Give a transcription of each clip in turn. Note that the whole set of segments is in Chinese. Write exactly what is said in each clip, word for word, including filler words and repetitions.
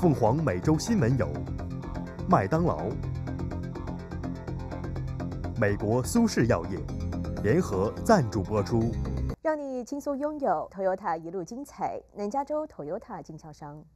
凤凰美洲新闻有：麦当劳、美国苏氏药业联合赞助播出， 让你轻松拥有 Toyota 一路精彩。南加州 Toyota 经销商。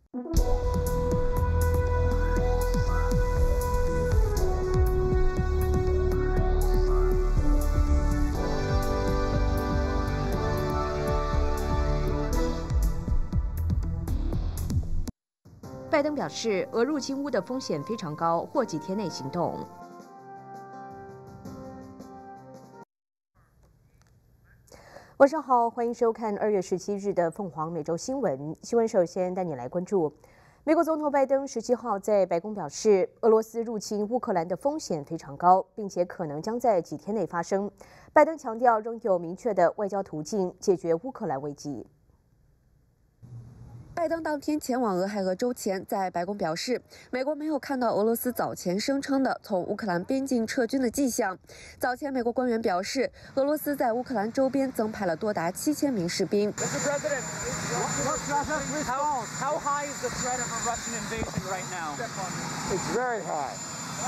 拜登表示，俄入侵乌的风险非常高，或几天内行动。晚上好，欢迎收看二月十七日的凤凰美洲新闻。新闻首先带你来关注，美国总统拜登十七号在白宫表示，俄罗斯入侵乌克兰的风险非常高，并且可能将在几天内发生。拜登强调，仍有明确的外交途径解决乌克兰危机。 拜登当天前往俄亥俄州前，在白宫表示，美国没有看到俄罗斯早前声称的从乌克兰边境撤军的迹象。早前，美国官员表示，俄罗斯在乌克兰周边增派了多达七千名士兵。 Mister President, how, how high is the threat of a Russian invasion right now? It's very high.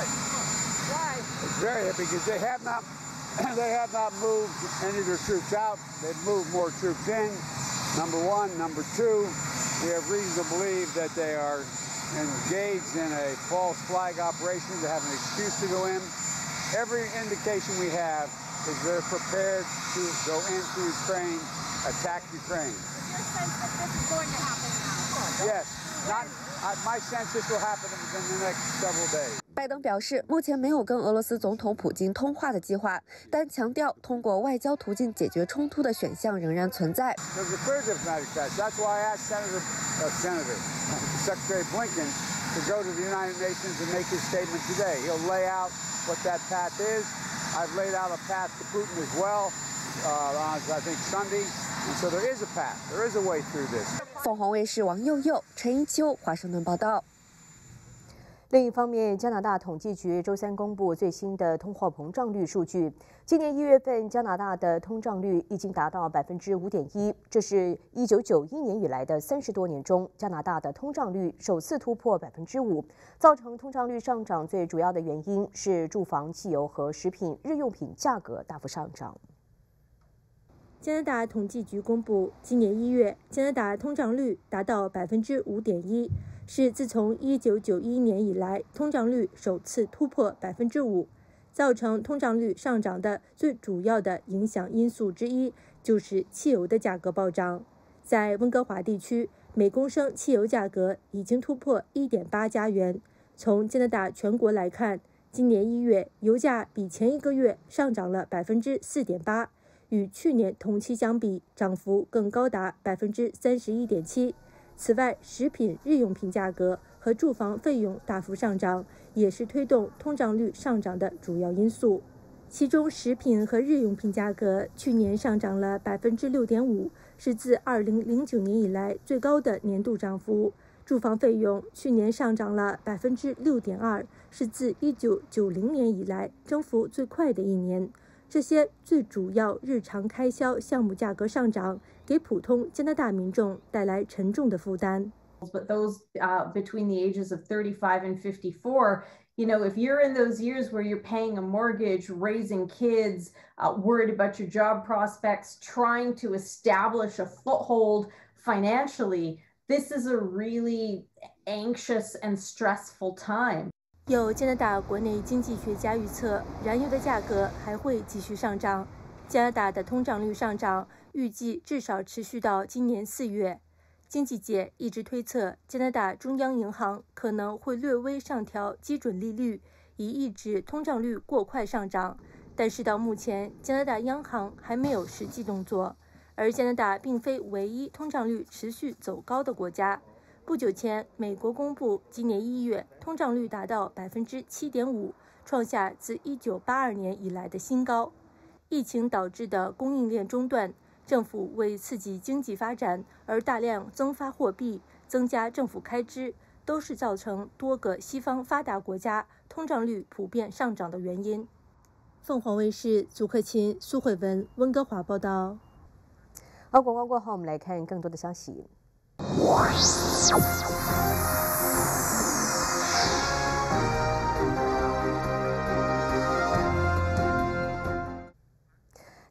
Why? It's very high because they have not, they have not moved any of their troops out. They've moved more troops in. Number one, number two.We have reason to believe that they are engaged in a false flag operation to have an excuse to go in. Every indication we have is they're prepared to go into Ukraine, attack Ukraine. Is your sense that this is going to happen now? Yes. Not, uh, my sense this will happen within the next several days. 拜登表示，目前没有跟俄罗斯总统普京通话的计划，但强调通过外交途径解决冲突的选项仍然存在。 There's a clear diplomatic path. That's why I asked Senator, uh, Senator Secretary Blinken to go to the United Nations and make his statement today. He'll lay out what that path is. I've laid out a path to Putin as well uh, on, I think, Sunday. And so there is a path. There is a way through this. 凤凰卫视王佑佑、陈一秋华盛顿报道。 另一方面，加拿大统计局周三公布最新的通货膨胀率数据。今年一月份，加拿大的通胀率已经达到百分之五点一，这是一九九一年以来的三十多年中，加拿大的通胀率首次突破百分之五。造成通胀率上涨最主要的原因是住房、汽油和食品、日用品价格大幅上涨。 加拿大统计局公布，今年一月，加拿大通胀率达到百分之五点一。是自从一九九一年以来，通胀率首次突破百分之五。造成通胀率上涨的最主要的影响因素之一，就是汽油的价格暴涨。在温哥华地区，每公升汽油价格已经突破 一点八加元。从加拿大全国来看，今年一月油价比前一个月上涨了百分之四点八，与去年同期相比，涨幅更高达百分之三十一点七。此外，食品、日用品价格和住房费用大幅上涨，也是推动通胀率上涨的主要因素。其中，食品和日用品价格去年上涨了百分之六点五，是自二零零九年以来最高的年度涨幅。住房费用去年上涨了百分之六点二，是自一九九零年以来增幅最快的一年。这些最主要日常开销项目价格上涨，给普通加拿大民众带来沉重的负担。 But those uh, between the ages of thirty-five and fifty-four, you know, if you're in those years where you're paying a mortgage, raising kids, uh, worried about your job prospects, trying to establish a foothold financially, this is a really anxious and stressful time. 有加拿大国内经济学家预测，燃油的价格还会继续上涨。加拿大的通胀率上涨预计至少持续到今年四月。经济界一直推测，加拿大中央银行可能会略微上调基准利率，以抑制通胀率过快上涨。但是到目前，加拿大央行还没有实际动作。而加拿大并非唯一通胀率持续走高的国家。不久前，美国公布今年一月通胀率达到百分之七点五，创下自一九八二年以来的新高。疫情导致的供应链中断，政府为刺激经济发展而大量增发货币、增加政府开支，都是造成多个西方发达国家通胀率普遍上涨的原因。凤凰卫视祖克勤、苏慧文温哥华报道。 好，广告过后，我们来看更多的消息。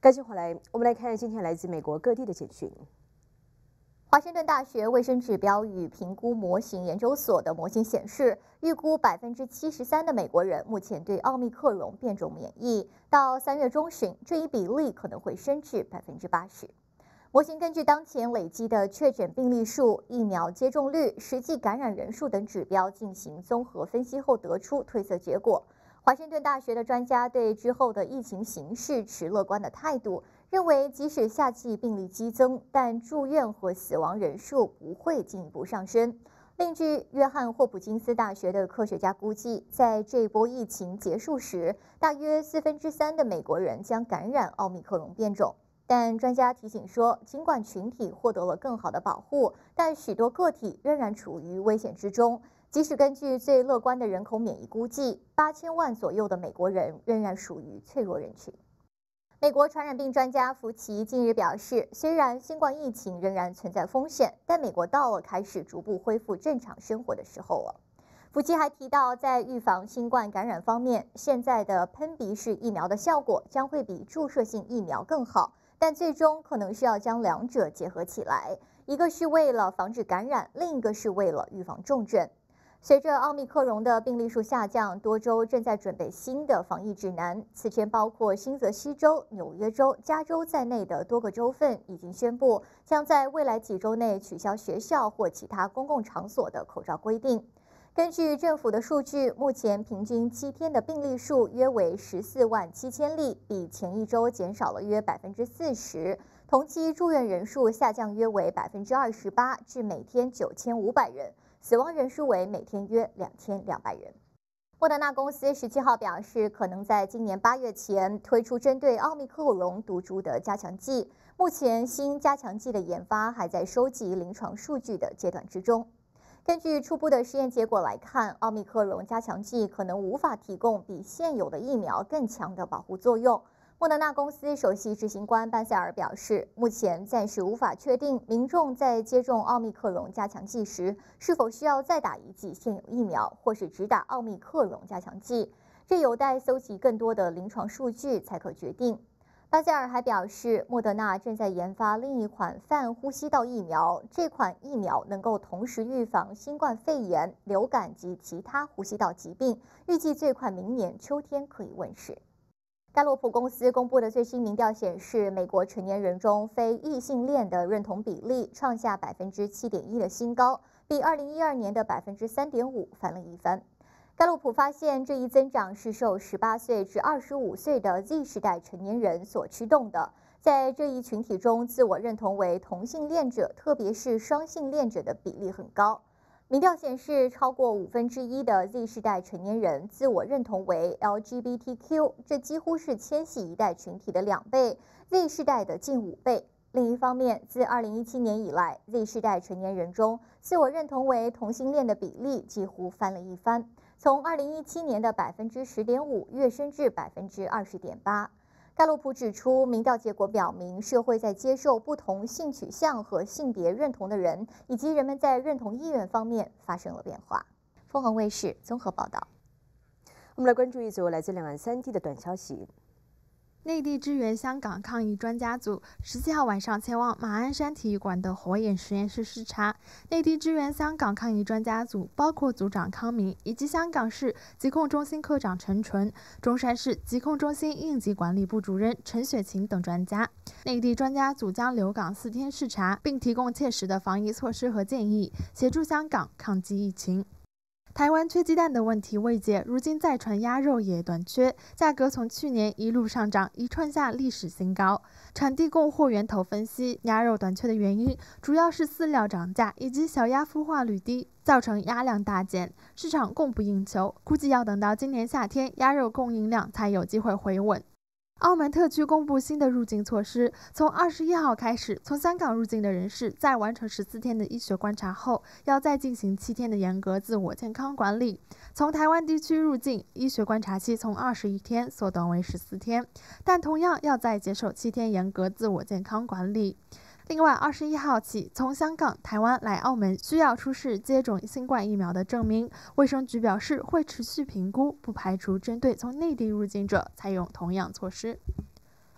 赶紧回来，我们来看今天来自美国各地的简讯。 华盛顿大学卫生指标与评估模型研究所的模型显示，预估百分之七十三的美国人目前对奥密克戎变种免疫，到三月中旬，这一比例可能会升至百分之八十。模型根据当前累积的确诊病例数、疫苗接种率、实际感染人数等指标进行综合分析后得出推测结果。华盛顿大学的专家对之后的疫情形势持乐观的态度，认为即使夏季病例激增，但住院和死亡人数不会进一步上升。另据约翰霍普金斯大学的科学家估计，在这一波疫情结束时，大约四分之三的美国人将感染奥密克戎变种。但专家提醒说，尽管群体获得了更好的保护，但许多个体仍然处于危险之中。即使根据最乐观的人口免疫估计，八千万左右的美国人仍然属于脆弱人群。美国传染病专家福奇近日表示，虽然新冠疫情仍然存在风险，但美国到了开始逐步恢复正常生活的时候了。福奇还提到，在预防新冠感染方面，现在的喷鼻式疫苗的效果将会比注射性疫苗更好，但最终可能是要将两者结合起来，一个是为了防止感染，另一个是为了预防重症。随着奥密克戎的病例数下降，多州正在准备新的防疫指南。此前，包括新泽西州、纽约州、加州在内的多个州份已经宣布，将在未来几周内取消学校或其他公共场所的口罩规定。根据政府的数据，目前平均七天的病例数约为十四万七千例，比前一周减少了约百分之四十。同期住院人数下降约为百分之二十八，至每天九千五百人。死亡人数为每天约两千两百人。莫德纳公司十七号表示，可能在今年八月前推出针对奥密克戎毒株的加强剂。目前，新加强剂的研发还在收集临床数据的阶段之中。根据初步的实验结果来看，奥密克戎加强剂可能无法提供比现有的疫苗更强的保护作用。莫德纳公司首席执行官班塞尔表示，目前暂时无法确定民众在接种奥密克戎加强剂时是否需要再打一剂现有疫苗，或是只打奥密克戎加强剂，这有待搜集更多的临床数据才可决定。班塞尔还表示，莫德纳正在研发另一款泛呼吸道疫苗，这款疫苗能够同时预防新冠肺炎、流感及其他呼吸道疾病，预计最快明年秋天可以问世。盖洛普公司公布的最新民调显示，美国成年人中非异性恋的认同比例创下百分之七点一的新高，比二零一二年的百分之三点五翻了一番。盖洛普发现，这一增长是受十八岁至二十五岁的 Z 世代成年人所驱动的。在这一群体中，自我认同为同性恋者，特别是双性恋者的比例很高。民调显示，超过五分之一的 Z 世代成年人自我认同为 L G B T Q， 这几乎是千禧一代群体的两倍 ，Z 世代的近五倍。另一方面，自二零一七年以来 ，Z 世代成年人中自我认同为同性恋的比例几乎翻了一番，从二零一七年的百分之十点五跃升至百分之二十点八。盖洛普指出，民调结果表明，社会在接受不同性取向和性别认同的人，以及人们在认同意愿方面发生了变化。凤凰卫视综合报道。 我们来关注一组来自两岸三地的短消息。 内地支援香港抗疫专家组十七号晚上前往马鞍山体育馆的火眼实验室视察。内地支援香港抗疫专家组包括组长康明以及香港市疾控中心科长陈纯、中山市疾控中心应急管理部主任陈雪琴等专家。内地专家组将留港四天视察，并提供切实的防疫措施和建议，协助香港抗击疫情。台湾缺鸡蛋的问题未解，如今再传鸭肉也短缺，价格从去年一路上涨，一创下历史新高。产地供货源头分析，鸭肉短缺的原因主要是饲料涨价以及小鸭孵化率低，造成鸭量大减，市场供不应求，估计要等到今年夏天，鸭肉供应量才有机会回稳。澳门特区公布新的入境措施，从二十一号开始，从香港入境的人士在完成十四天的医学观察后，要再进行七天的严格自我健康管理。从台湾地区入境，医学观察期从二十一天缩短为十四天，但同样要再接受七天严格自我健康管理。另外，二十一号起，从香港、台湾来澳门需要出示接种新冠疫苗的证明。卫生局表示会持续评估，不排除针对从内地入境者采用同样措施。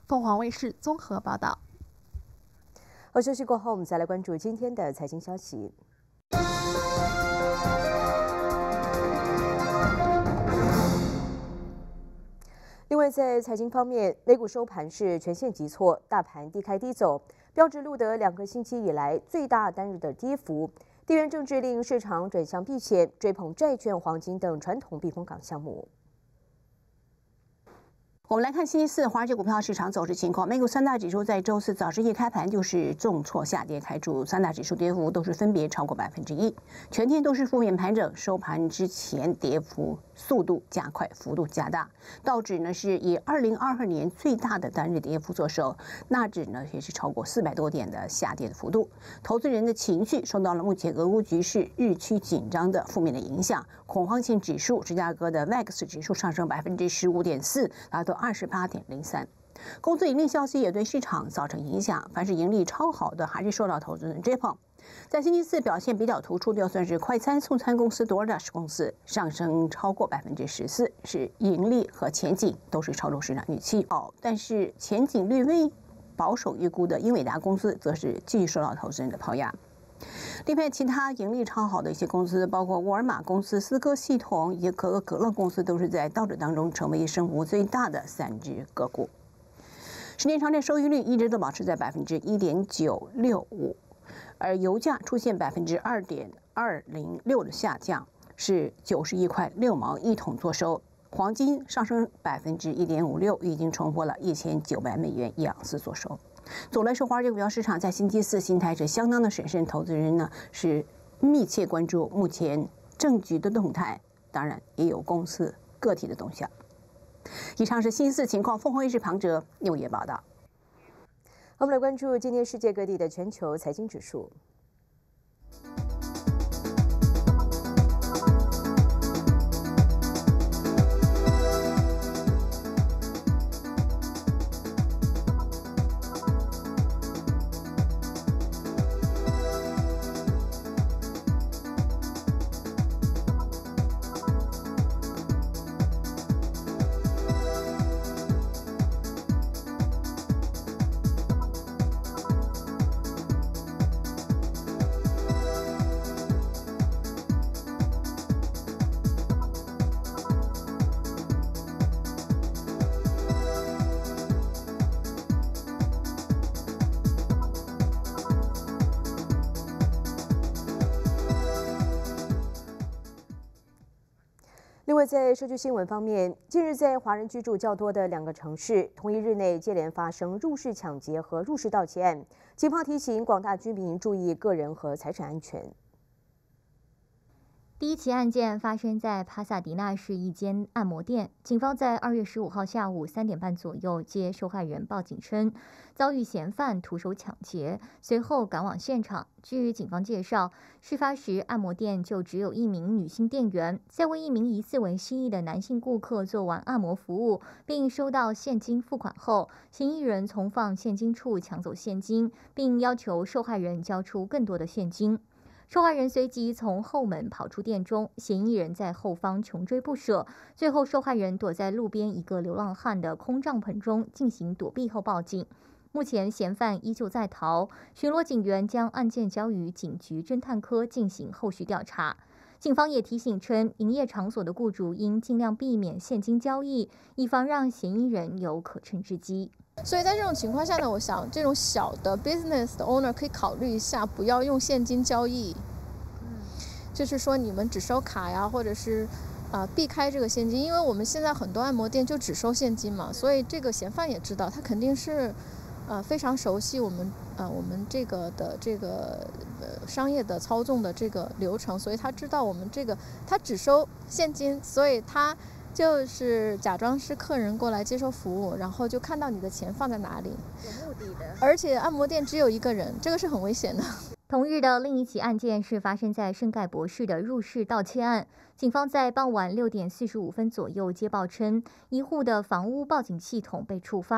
凤凰卫视综合报道。 好，休息过后，我们再来关注今天的财经消息。另外，在财经方面，美股收盘是全线急挫，大盘低开低走，标指录得两个星期以来最大单日的跌幅。地缘政治令市场转向避险，追捧债券、黄金等传统避风港项目。 我们来看星期四华尔街股票市场走势情况。美股三大指数在周四早市一开盘就是重挫下跌开出，三大指数跌幅都是分别超过百分之一，全天都是负面盘整。收盘之前跌幅速度加快，幅度加大。道指呢是以二零二二年最大的单日跌幅作收，纳指呢也是超过四百多点的下跌的幅度。投资人的情绪受到了目前俄乌局势日趋紧张的负面的影响，恐慌性指数芝加哥的 V I X 指数上升百分之十五点四，达到二十八点零三。公司盈利消息也对市场造成影响，凡是盈利超好的还是受到投资人追捧。在星期四表现比较突出的，算是快餐送餐公司 DoorDash 公司，上升超过百分之十四，是盈利和前景都是超出市场预期。好，但是前景略微保守预估的英伟达公司，则是继续受到投资人的抛压。另外，其他盈利超好的一些公司，包括沃尔玛公司、思科系统以及可口可乐公司，都是在道指当中成为升幅最大的三只个股。十年长债收益率一直都保持在百分之一点九六五，而油价出现百分之二点二零六的下降，是九十一块六毛一桶作收。黄金上升百分之一点五六，已经冲破了一千九百美元一盎司作收。总的来说，华尔街股票市场在星期四心态是相当的审慎，投资人呢是密切关注目前政局的动态，当然也有公司个体的动向。以上是星期四情况，凤凰卫视庞哲纽约报道。 我们来关注今天世界各地的全球财经指数。另外，在社区新闻方面，近日在华人居住较多的两个城市，同一日内接连发生入室抢劫和入室盗窃案。警方提醒广大居民注意个人和财产安全。 第一起案件发生在帕萨迪纳市一间按摩店，警方在二月十五号下午三点半左右接受害人报警称遭遇嫌犯徒手抢劫，随后赶往现场。据警方介绍，事发时按摩店就只有一名女性店员，在为一名疑似为失忆的男性顾客做完按摩服务，并收到现金付款后，嫌疑人从放现金处抢走现金，并要求受害人交出更多的现金。受害人随即从后门跑出店中，嫌疑人在后方穷追不舍，最后受害人躲在路边一个流浪汉的空帐篷中进行躲避后报警。目前嫌犯依旧在逃，巡逻警员将案件交予警局侦探科进行后续调查。警方也提醒称，营业场所的雇主应尽量避免现金交易，以防让嫌疑人有可乘之机。 所以在这种情况下呢，我想这种小的 business 的 owner 可以考虑一下，不要用现金交易。嗯，就是说你们只收卡呀，或者是啊、呃、避开这个现金，因为我们现在很多按摩店就只收现金嘛，所以这个嫌犯也知道，他肯定是呃非常熟悉我们呃我们这个的这个呃商业的操纵的这个流程，所以他知道我们这个他只收现金，所以他就是假装是客人过来接受服务，然后就看到你的钱放在哪里， 有目的的。 而且按摩店只有一个人，这个是很危险的。 同日的另一起案件是发生在圣盖博士的入室盗窃案。警方在傍晚六点四十五分左右接报称，一户的房屋报警系统被触发。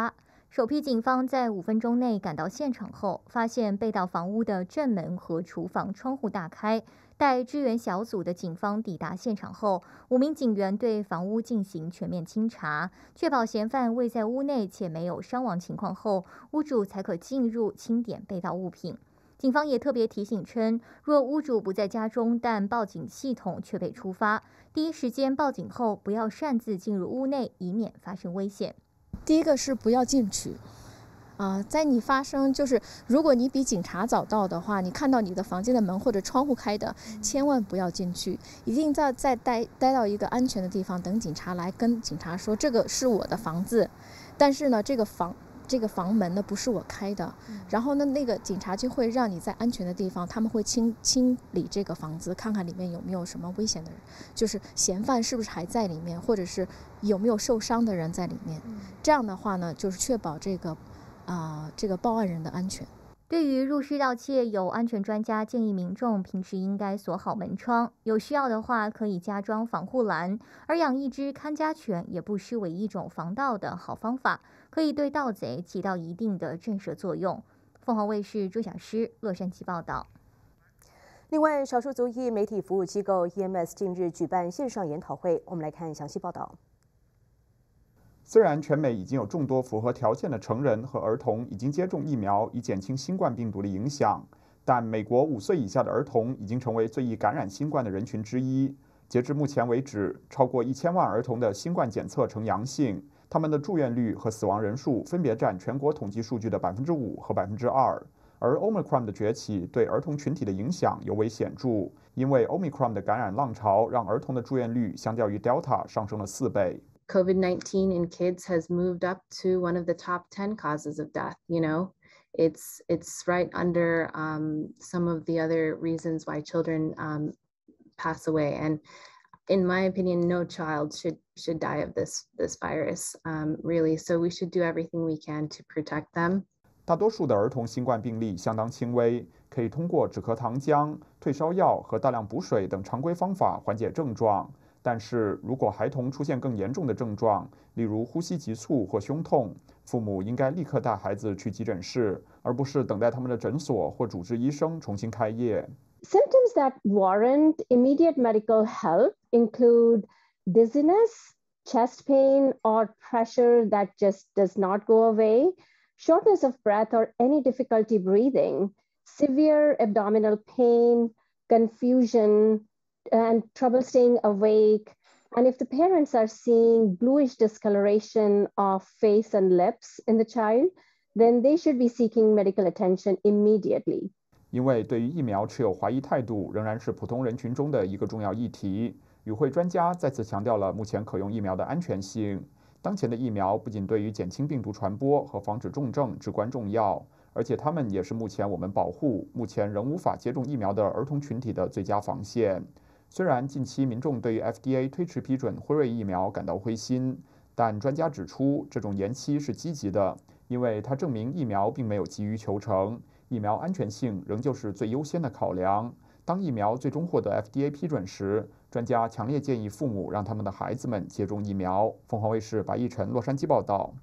首批警方在五分钟内赶到现场后，发现被盗房屋的正门和厨房窗户大开。待支援小组的警方抵达现场后，五名警员对房屋进行全面清查，确保嫌犯未在屋内且没有伤亡情况后，屋主才可进入清点被盗物品。警方也特别提醒称，若屋主不在家中，但报警系统却被触发，第一时间报警后不要擅自进入屋内，以免发生危险。 第一个是不要进去，啊、呃，在你发生就是，如果你比警察早到的话，你看到你的房间的门或者窗户开的，千万不要进去，一定在再待待到一个安全的地方，等警察来跟警察说这个是我的房子，但是呢，这个房。这个房门呢不是我开的，然后呢，那个警察就会让你在安全的地方，他们会清清理这个房子，看看里面有没有什么危险的人，就是嫌犯是不是还在里面，或者是有没有受伤的人在里面。这样的话呢，就是确保这个啊、呃、这个报案人的安全。 对于入室盗窃，有安全专家建议民众平时应该锁好门窗，有需要的话可以加装防护栏，而养一只看家犬也不失为一种防盗的好方法，可以对盗贼起到一定的震慑作用。凤凰卫视朱小诗洛杉矶报道。 另外，少数族裔媒体服务机构 E M S 近日举办线上研讨会，我们来看详细报道。 虽然全美已经有众多符合条件的成人和儿童已经接种疫苗，以减轻新冠病毒的影响，但美国五岁以下的儿童已经成为最易感染新冠的人群之一。截至目前为止，超过一千万儿童的新冠检测呈阳性，他们的住院率和死亡人数分别占全国统计数据的百分之五和百分之二。而 Omicron 的崛起对儿童群体的影响尤为显著，因为 Omicron 的感染浪潮让儿童的住院率相较于 Delta 上升了四倍。 COVID nineteen in kids has moved up to one of the top ten causes of death, you know? It's it's right under um, some of the other reasons why children um, pass away. And in my opinion, no child should should die of this this virus, um, really. So we should do everything we can to protect them. 大多数的儿童新冠病例相当轻微，可以通过止咳糖浆、退烧药和大量补水等常规方法缓解症状。但是如果孩童出现更严重的症状，例如呼吸急促或胸痛，父母应该立刻带孩子去急诊室，而不是等待他们的诊所或主治医生重新开业。 Symptoms that warrant immediate medical help include dizziness, chest pain, or pressure that just does not go away, shortness of breath or any difficulty breathing, severe abdominal pain, confusion, and trouble staying awake. And if the parents are seeing bluish discoloration of face and lips in the child, then they should be seeking medical attention immediately. 因为对于疫苗持有怀疑态度仍然是普通人群中的一个重要议题，与会专家再次强调了目前可用疫苗的安全性。当前的疫苗不仅对于减轻病毒传播和防止重症至关重要，而且它们也是目前我们保护目前仍无法接种疫苗的儿童群体的最佳防线。虽然近期民众对于 F D A 推迟批准辉瑞疫苗感到灰心，但专家指出，这种延期是积极的，因为它证明疫苗并没有急于求成，疫苗安全性仍旧是最优先的考量。当疫苗最终获得 F D A 批准时，专家强烈建议父母让他们的孩子们接种疫苗。凤凰卫视白奕晨洛杉矶报道。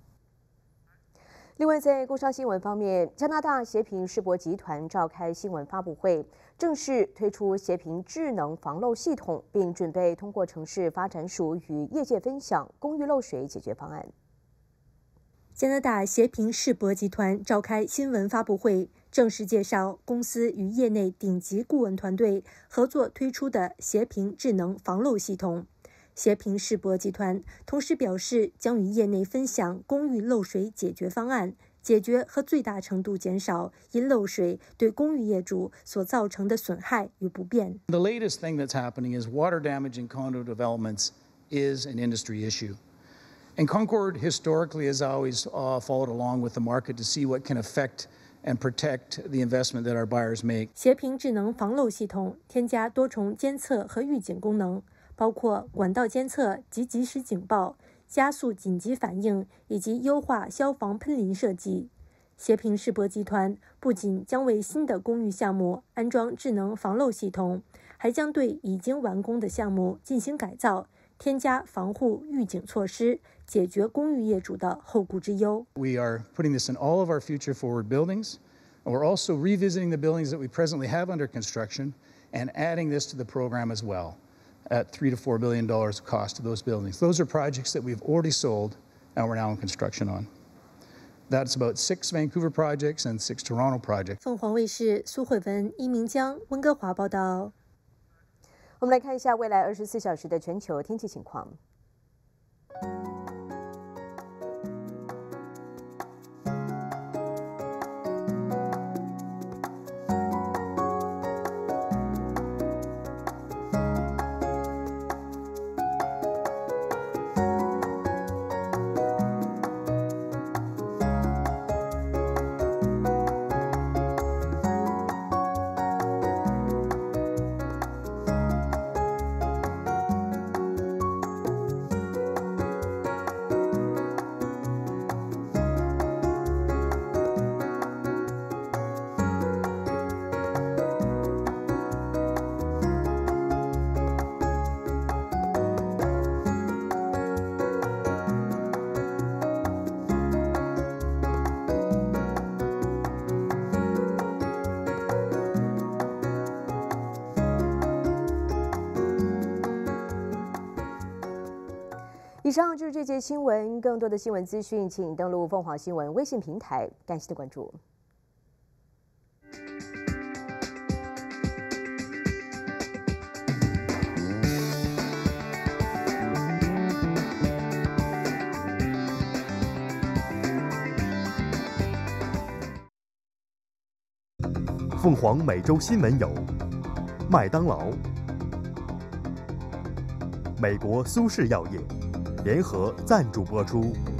另外，在工商新闻方面，加拿大协平世博集团召开新闻发布会，正式推出协平智能防漏系统，并准备通过城市发展署与业界分享公寓漏水解决方案。 加拿大协平世博集团召开新闻发布会，正式介绍公司与业内顶级顾问团队合作推出的协平智能防漏系统。协平世博集团同时表示，将与业内分享公寓漏水解决方案，解决和最大程度减少因漏水对公寓业主所造成的损害与不便。 The latest thing that's happening is water damage in condo developments is an industry issue. And Concord historically has always uh, followed along with the market to see what can affect and protect the investment that our buyers make. 协平智能防漏系统添加多重监测和预警功能，包括管道监测及即时警报、加速紧急反应以及优化消防喷淋设计。协平世博集团不仅将为新的公寓项目安装智能防漏系统，还将对已经完工的项目进行改造， 添加防护预警措施，解决公寓业主的后顾之忧。 We are putting this in all of our future forward buildings. We're also revisiting the buildings that we presently have under construction and adding this to the program as well at three to four billion dollars of cost to those buildings. Those are projects that we've already sold and we're now in construction on. That's about six Vancouver projects and six Toronto projects. 凤凰卫视苏慧文、殷明江、温哥华报道。 我们来看一下未来二十四小时的全球天气情况。以上就是这节新闻，更多的新闻资讯，请登录凤凰新闻微信平台。感谢的关注。 凤凰每周新闻有：麦当劳、美国苏氏药业联合赞助播出。